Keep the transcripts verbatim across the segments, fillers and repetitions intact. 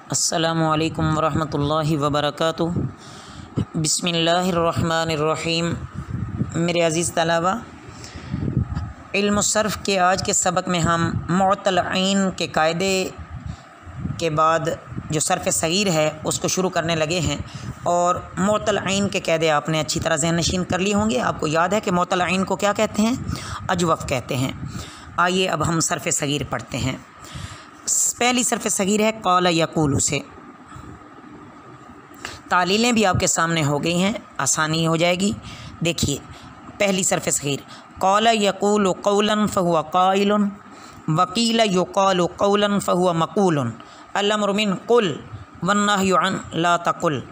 अस्सलामुअलैकुम वरहमतुल्लाहि वबरकातुहू। बिस्मिल्लाहिर्रहमानिर्रहीम। मेरे अज़ीज़ तलबा, इल्म सर्फ़ के आज के सबक में हम मुअत्तल ऐन के कायदे के बाद जो सर्फ़ सगीर है उसको शुरू करने लगे हैं। और मुअत्तल ऐन के कायदे आपने अच्छी तरह ज़हन नशीन कर लिए होंगे। आपको याद है कि मुअत्तल ऐन को क्या कहते हैं? अजवफ़ कहते हैं। आइए अब हम सर्फ़ सगीर पढ़ते हैं। पहली सर्फ़ सगीर है क़ाल यक़ूलु से। तालीलें भी आपके सामने हो गई हैं, आसानी हो जाएगी। देखिए पहली सर्फ़ सगीर क़ाल यक़ूलु क़ौलन फ़हुवा क़ाइलुन वक़ील युक़ालु क़ौलन फ़हुवा मक़ूलुन अल-अम्रु मिन क़ुल वन्नहयु अन ला तक़ुल।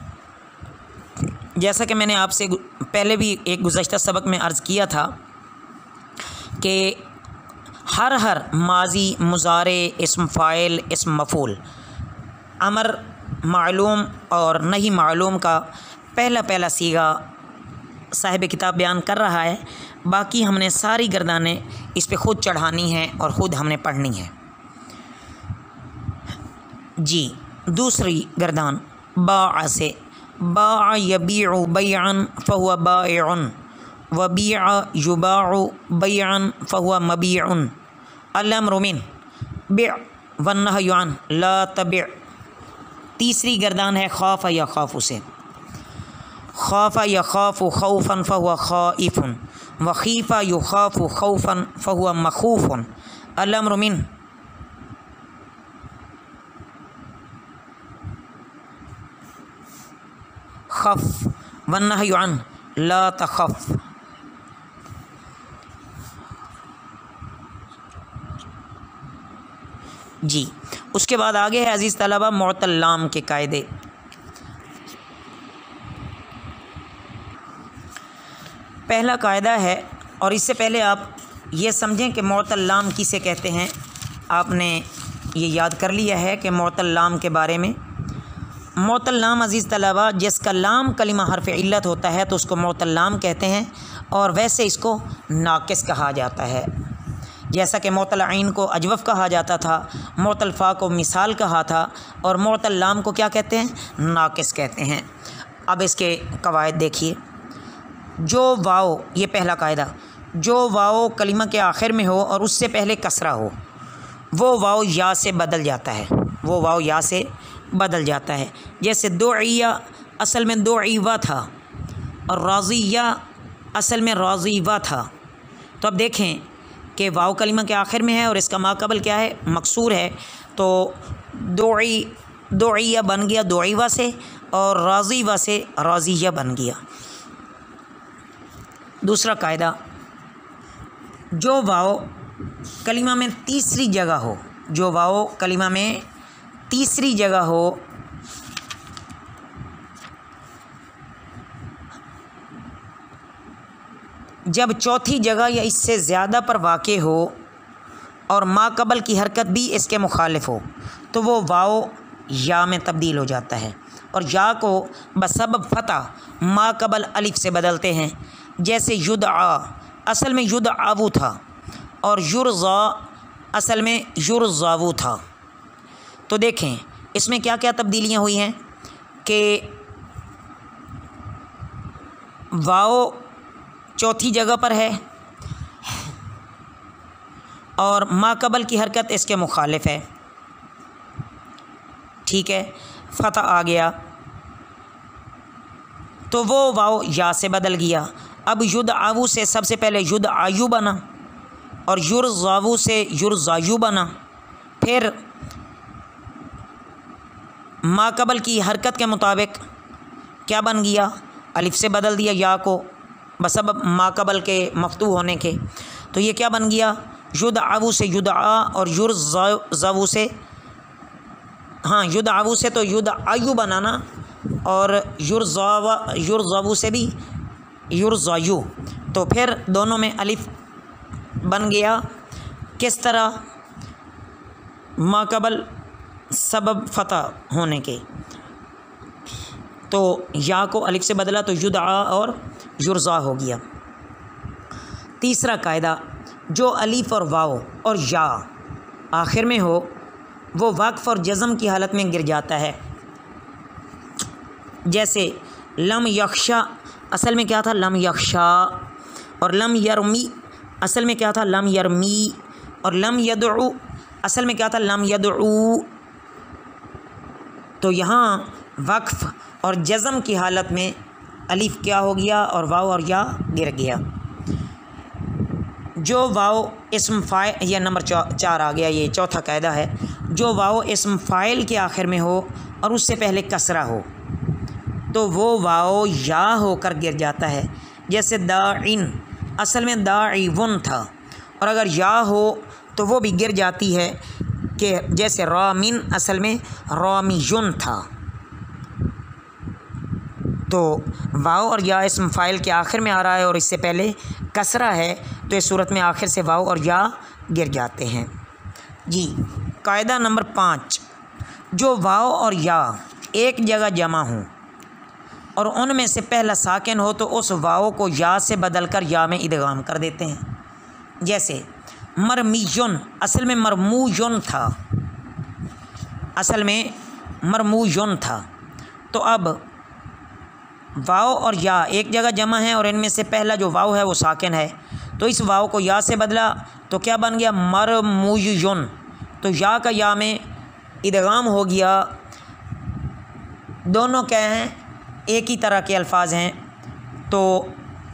जैसा कि मैंने आपसे पहले भी एक गुज़श्ता सबक में अर्ज़ किया था कि हर हर माजी, मुज़ारे, इस्म फ़ाइल, इस्म मफ़ूल, अमर मालूम और नहीं मालूम का पहला पहला सीगा साहिब किताब बयान कर रहा है। बाकी हमने सारी गर्दानें इस पे ख़ुद चढ़ानी हैं और ख़ुद हमने पढ़नी है। जी दूसरी गर्दान बा से, बा यबीउ बैअन फ़हुवा बाइउन वबीअ युबाउ बैअन फ़हुवा मबीउन अल-अम्रु मिन बिअ वन्नहयु अन ला तबिअ। तीसरी गर्दान है ख़ाफ़ यख़ाफ़ु से, ख़ाफ़ यख़ाफ़ु ख़ौफ़न फ़हुवा ख़ाइफ़ुन वख़ीफ़ युख़ाफ़ु ख़ौफ़न फ़हुवा मख़ूफ़ुन अल-अम्रु मिन ख़फ़ वन्नहयु अन ला तख़फ़। जी उसके बाद आगे है अज़ीज़ तलबा मुअत्तल लाम के कायदे। पहला कायदा है, और इससे पहले आप ये समझें कि मुअत्तल लाम किसे कहते हैं। आपने ये याद कर लिया है कि मुअत्तल लाम के बारे में। मुअत्तल लाम अज़ीज़ तलबा जिसका लाम कलिमा हर्फ़ इल्लत होता है तो उसको मुअत्तल लाम कहते हैं, और वैसे इसको नाक़िस कहा जाता है। जैसा कि मुअत्तल ऐन को अजवफ़ कहा जाता था, मुअत्तल फ़ा को मिसाल कहा था, और मुअत्तल लाम को क्या कहते हैं? नाक़िस कहते हैं। अब इसके कवायद देखिए। जो वाओ, ये पहला कायदा, जो वाओ कलिमा के आखिर में हो और उससे पहले कसरा हो, वो वाओ या से बदल जाता है। वो वाओ या से बदल जाता है। जैसे दुइया असल में दुइवा था, और राज़िया असल में राज़ीवा था। तो अब देखें कि वाव कलिमा के आखिर में है और इसका माक़बल क्या है? मकसूर है। तो दुई दुइया बन गया दुइवा से, और राज़ीवा से राज़िया बन गया। दूसरा कायदा, जो वाव कलिमा में तीसरी जगह हो, जो वाव कलिमा में तीसरी जगह हो, जब चौथी जगह या इससे ज़्यादा पर वाक़े हो और माक़बल की हरकत भी इसके मुखालिफ हो, तो वो वाव या में तब्दील हो जाता है, और या को बसबब फ़तह माक़बल अलिफ से बदलते हैं। जैसे युदआ असल में युदआवु था, और युरज़ा असल में युरज़ावु था। तो देखें इसमें क्या क्या तब्दीलियाँ हुई हैं कि वाव चौथी जगह पर है और माक़बल की हरकत इसके मुखालिफ है। ठीक है, फ़तह आ गया तो वो वाव या से बदल गया। अब युदआवु से सबसे पहले युदआयु बना, और युरज़ावु से युरज़ायु बना। फिर माक़बल की हरकत के मुताबिक क्या बन गया? अलिफ से बदल दिया या को बसबब माक़बल के मफ्तू होने के। तो ये क्या बन गया? युदआवु से युदआ, और युरज़ावु से, हाँ युदआवु से तो युदआयु बनाना, और युरज़ावा युरज़ावु से भी युरज़ायु। तो फिर दोनों में अलिफ बन गया। किस तरह? माक़बल सबब फ़तह होने के। तो या को अलिफ से बदला तो युदआ और युरज़ा हो गया। तीसरा कायदा, जो अलिफ और वाव और या आखिर में हो वो वक्फ़ और जज़म की हालत में गिर जाता है। जैसे लम यख्शा असल में क्या था, लम यख्शा, और लम यरमी असल में क्या था, लम यरमी, और लम यदउ असल में क्या था, लम यदउ। तो यहाँ वक्फ़ और जज़म की हालत में अलिफ क्या हो गया और वाव और या गिर गया। जो वाव इस्म फ़ाइल, यह नंबर चार आ गया, ये चौथा कायदा है। जो वाव इस्म फ़ाइल के आखिर में हो और उससे पहले कसरा हो तो वो वाव या होकर गिर जाता है। जैसे दाइन असल में दाइवुन था, और अगर या हो तो वो भी गिर जाती है कि जैसे रामिन असल में रामियुन था। तो वाव और या इस्म फ़ाइल के आखिर में आ रहा है और इससे पहले कसरा है, तो इस सूरत में आखिर से वाव और या गिर जाते हैं जी। कायदा नंबर पाँच, जो वाव और या एक जगह जमा हों और उनमें से पहला साकिन हो तो उस वाव को या से बदलकर या में इदगाम कर देते हैं। जैसे मरमीयुन असल में मरमूयुन था, असल में मरमूयुन था। तो अब वाव और या एक जगह जमा है और इनमें से पहला जो वाव है वो साकिन है, तो इस वाव को या से बदला तो क्या बन गया, मरमूयुन। तो या का या में इदगाम हो गया। दोनों क्या हैं, एक ही तरह के अल्फाज हैं, तो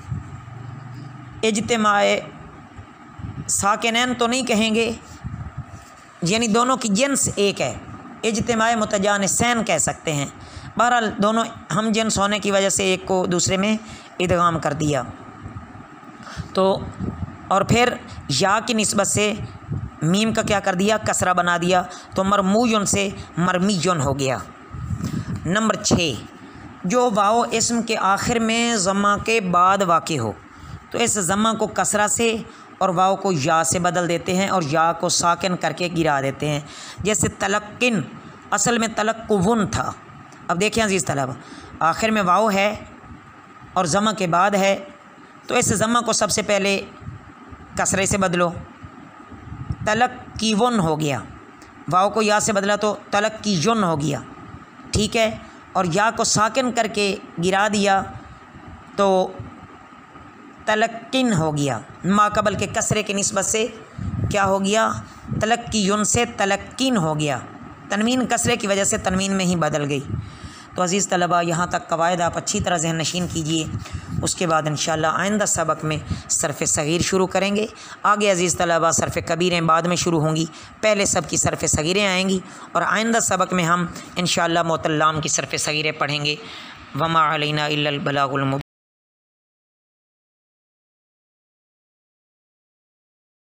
इज्तिमाए साकिनैन तो नहीं कहेंगे, यानी दोनों की जिन्स एक है, इज्तिमाए मुतजानिसैन कह सकते हैं। बहरहाल दोनों हम जिन्स होने की वजह से एक को दूसरे में इदगाम कर दिया। तो और फिर या की निस्बत से मीम का क्या कर दिया, कसरा बना दिया, तो मरमूयुन से मरमीयुन हो गया। नंबर छः, जो वाव इस्म के आखिर में ज़म्मा के बाद वाक़े हो तो इस ज़म्मा को कसरा से और वाव को या से बदल देते हैं और या को साकिन करके गिरा देते हैं। जैसे तलक्किन असल में तलक्कुवुन था। अब देखें अज़ीज़ तलबा, आखिर में वाव है और ज़म्मा के बाद है, तो इस ज़म्मा को सबसे पहले कसरे से बदलो, तलक्कीवुन हो गया। वाव को या से बदला तो तलक्कीयुन हो गया, ठीक है। और या को साकिन करके गिरा दिया तो तलक्किन हो गया। माकबल के कसरे की निस्बत से क्या हो गया, तलक्कीयुन से तलक्कीन हो गया। तनवीन कसरे की वजह से तनवीन में ही बदल गई। तो अज़ीज़ तलबा, यहाँ तक कवायद आप अच्छी तरह ज़हन नशीन कीजिए। उसके बाद इंशाअल्लाह आइंदा सबक में सरफ़ सग़ीर शुरू करेंगे। आगे अज़ीज़ तलबा सरफ़ कबीरें बाद में शुरू होंगी, पहले सब की सरफ़ सग़ीरें आएंगी और आइंदा सबक में हम इंशाअल्लाह मोतल्लाम की सरफ़ सग़ीरें पढ़ेंगे। वमा अलैना इल्लल बलागुल मुबीन।